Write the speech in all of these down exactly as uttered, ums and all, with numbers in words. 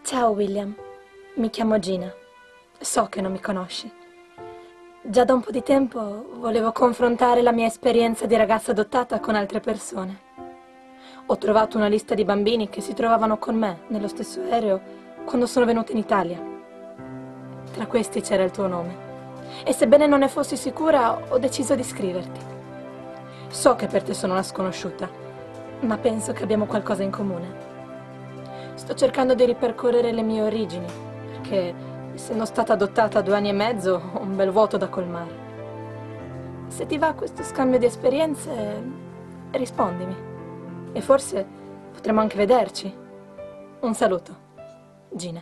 Ciao William, mi chiamo Gina. So che non mi conosci. Già da un po' di tempo volevo confrontare la mia esperienza di ragazza adottata con altre persone. Ho trovato una lista di bambini che si trovavano con me nello stesso aereo quando sono venuta in Italia. Tra questi c'era il tuo nome. E sebbene non ne fossi sicura, ho deciso di scriverti. So che per te sono una sconosciuta, ma penso che abbiamo qualcosa in comune. Sto cercando di ripercorrere le mie origini, perché essendo stata adottata a due anni e mezzo ho un bel vuoto da colmare. Se ti va questo scambio di esperienze, rispondimi. E forse potremo anche vederci. Un saluto, Gina.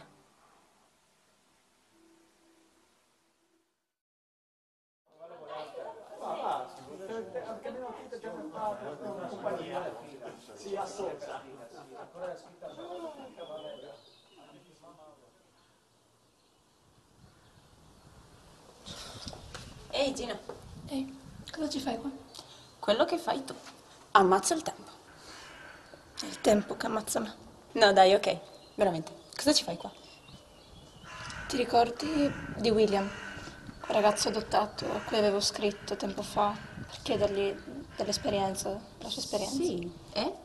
Ehi Gina, Ehi, cosa ci fai qua? quello che fai tu. Ammazzo il tempo. È il tempo che ammazza me. No dai, ok, veramente. Cosa ci fai qua? Ti ricordi di William, quel ragazzo adottato a cui avevo scritto tempo fa per chiedergli dell'esperienza, la sua esperienza? Sì. E?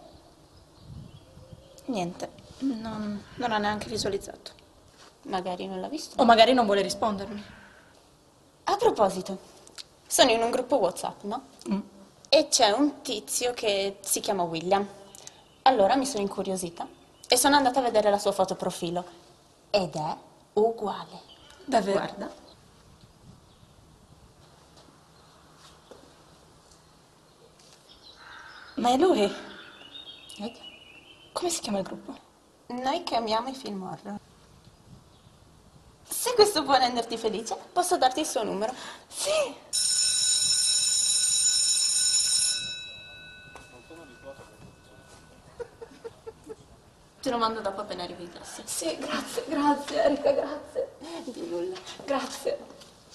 Niente, non, non ha neanche visualizzato. Magari non l'ha visto. O magari non vuole rispondermi. A proposito, sono in un gruppo WhatsApp, no? Mm. E c'è un tizio che si chiama William. Allora mi sono incuriosita e sono andata a vedere la sua foto profilo. Ed è uguale. Davvero? Guarda. Ma è lui? Ed? Come si chiama il gruppo? Noi che amiamo i film horror. Se questo può renderti felice, posso darti il suo numero. Sì! Te lo mando dopo appena arrivi in classe. Sì, grazie, grazie Erika, grazie. Di nulla. Grazie.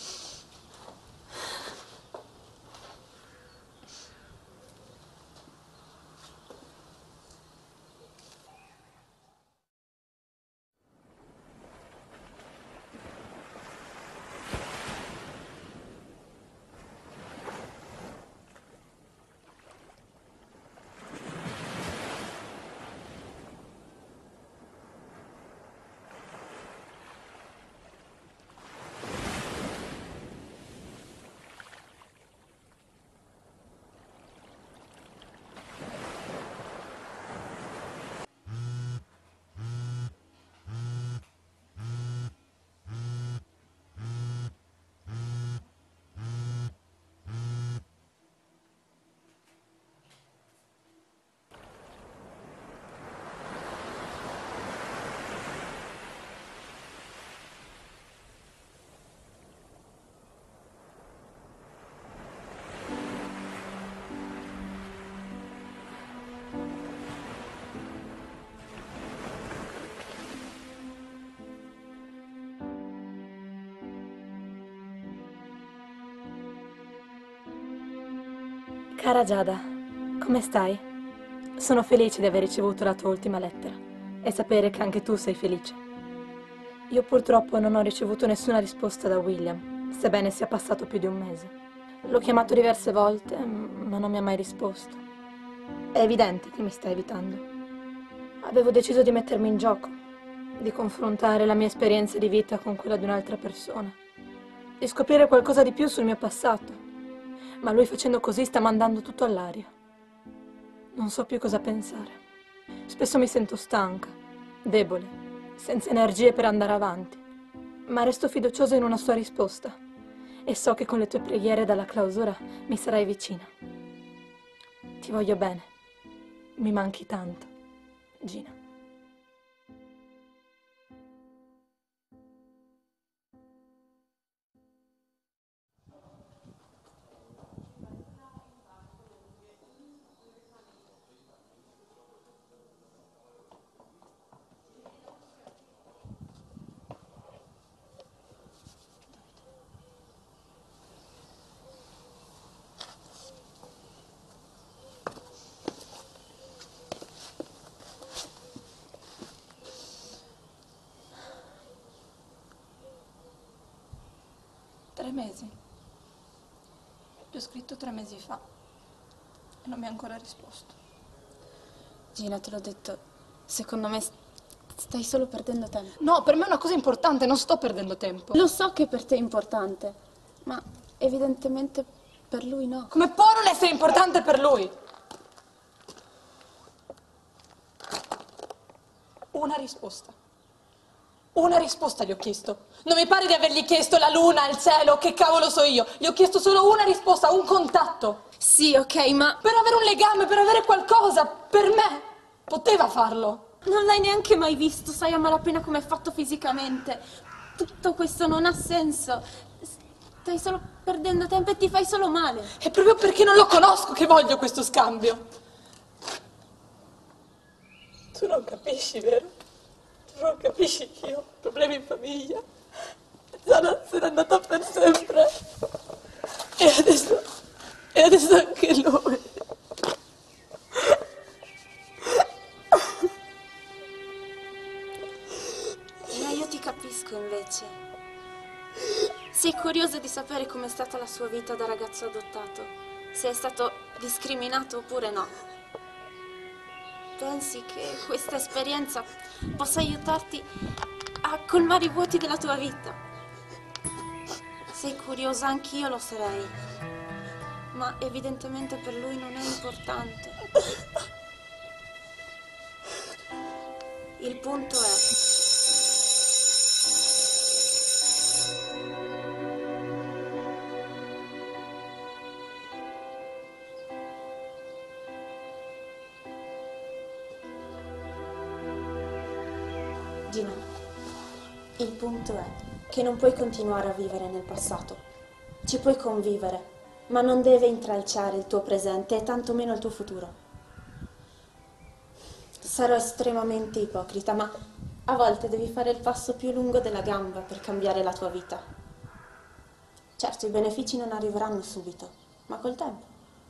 Cara Giada, come stai? Sono felice di aver ricevuto la tua ultima lettera e sapere che anche tu sei felice. Io purtroppo non ho ricevuto nessuna risposta da William, sebbene sia passato più di un mese. L'ho chiamato diverse volte, ma non mi ha mai risposto. È evidente che mi sta evitando. Avevo deciso di mettermi in gioco, di confrontare la mia esperienza di vita con quella di un'altra persona, di scoprire qualcosa di più sul mio passato. Ma lui facendo così sta mandando tutto all'aria. Non so più cosa pensare. Spesso mi sento stanca, debole, senza energie per andare avanti. Ma resto fiduciosa in una sua risposta. E so che con le tue preghiere dalla clausura mi sarai vicina. Ti voglio bene. Mi manchi tanto, Gina. mesi. Gli ho scritto tre mesi fa e non mi ha ancora risposto. Gina, te l'ho detto, secondo me stai solo perdendo tempo. No, per me è una cosa importante, non sto perdendo tempo. Lo so che per te è importante, ma evidentemente per lui no. Come può non essere importante per lui? Una risposta. Una risposta gli ho chiesto. Non mi pare di avergli chiesto la luna, il cielo, che cavolo so io. Gli ho chiesto solo una risposta, un contatto. Sì, ok, ma Per avere un legame, per avere qualcosa, per me. Poteva farlo. non l'hai neanche mai visto, sai a malapena come è fatto fisicamente. Tutto questo non ha senso. Stai solo perdendo tempo e ti fai solo male. È proprio perché non lo conosco che voglio questo scambio. Tu non capisci, vero? Tu non capisci che io ho problemi in famiglia. Zara se n'è andata per sempre. E adesso... E adesso anche lui. Ma io ti capisco invece. Sei curioso di sapere com'è stata la sua vita da ragazzo adottato? Se è stato discriminato oppure no? Pensi che questa esperienza possa aiutarti a colmare i vuoti della tua vita? Sei curiosa, anch'io lo sarei. Ma evidentemente per lui non è importante. Il punto è... Gina, il punto è che non puoi continuare a vivere nel passato. Ci puoi convivere, ma non deve intralciare il tuo presente e tantomeno il tuo futuro. Sarò estremamente ipocrita, ma a volte devi fare il passo più lungo della gamba per cambiare la tua vita. Certo, i benefici non arriveranno subito, ma col tempo.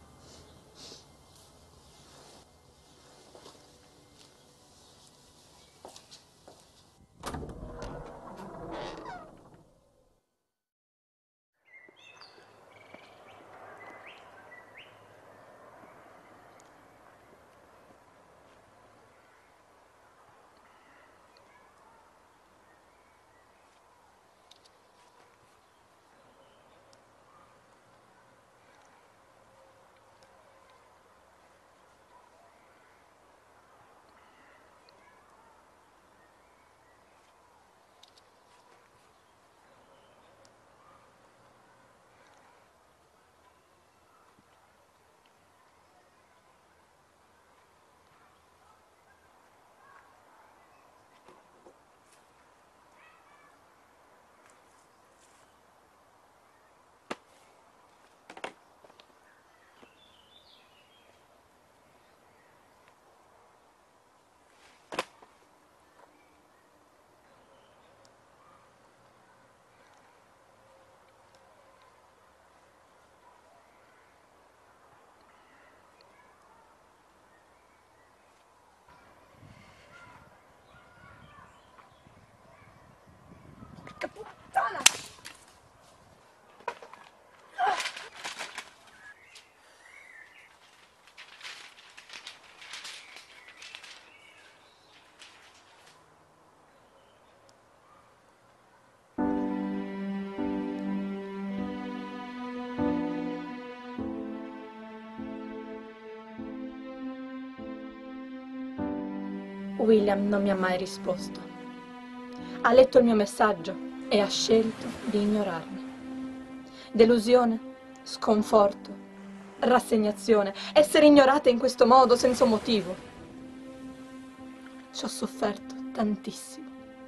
Porca puttana! William non mi ha mai risposto. Ha letto il mio messaggio e ha scelto di ignorarmi. Delusione, sconforto, rassegnazione, essere ignorata in questo modo senza un motivo. Ci ho sofferto tantissimo.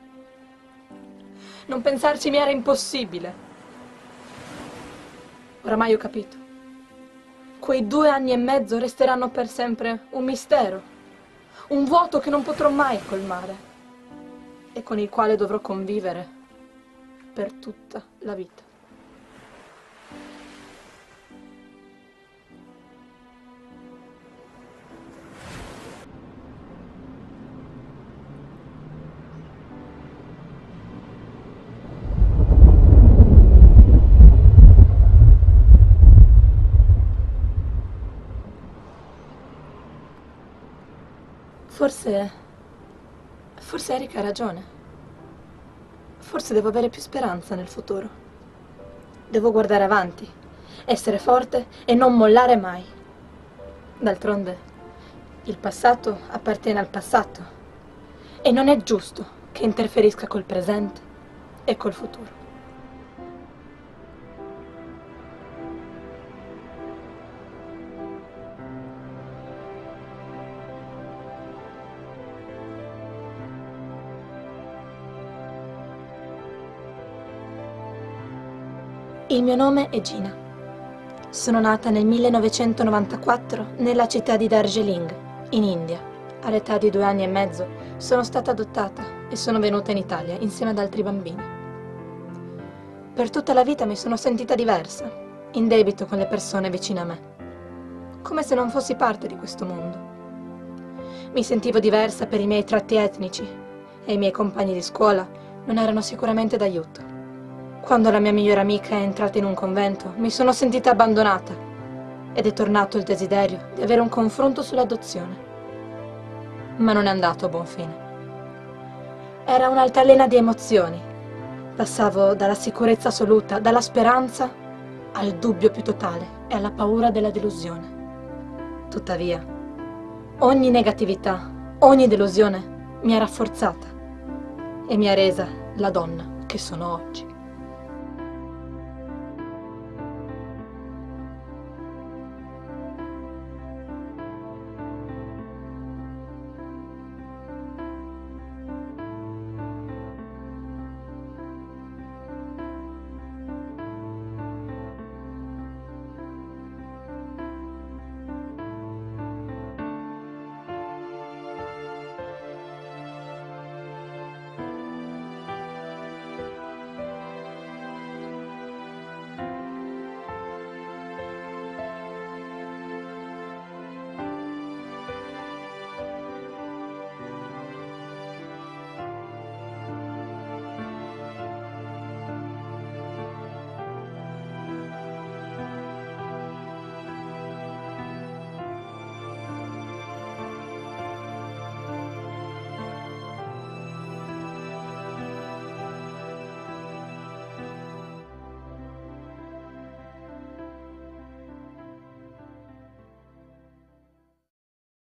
Non pensarci mi era impossibile. Oramai ho capito. Quei due anni e mezzo resteranno per sempre un mistero. Un vuoto che non potrò mai colmare e con il quale dovrò convivere per tutta la vita. Forse... forse Erika ha ragione. Forse devo avere più speranza nel futuro. Devo guardare avanti, essere forte e non mollare mai. D'altronde, il passato appartiene al passato e non è giusto che interferisca col presente e col futuro. Il mio nome è Gina. Sono nata nel millenovecentonovantaquattro nella città di Darjeeling, in India. All'età di due anni e mezzo sono stata adottata e sono venuta in Italia insieme ad altri bambini. Per tutta la vita mi sono sentita diversa, in debito con le persone vicine a me, come se non fossi parte di questo mondo. Mi sentivo diversa per i miei tratti etnici e i miei compagni di scuola non erano sicuramente d'aiuto. Quando la mia migliore amica è entrata in un convento, mi sono sentita abbandonata ed è tornato il desiderio di avere un confronto sull'adozione. Ma non è andato a buon fine. Era un'altalena di emozioni. Passavo dalla sicurezza assoluta, dalla speranza, al dubbio più totale e alla paura della delusione. Tuttavia, ogni negatività, ogni delusione mi ha rafforzata e mi ha resa la donna che sono oggi.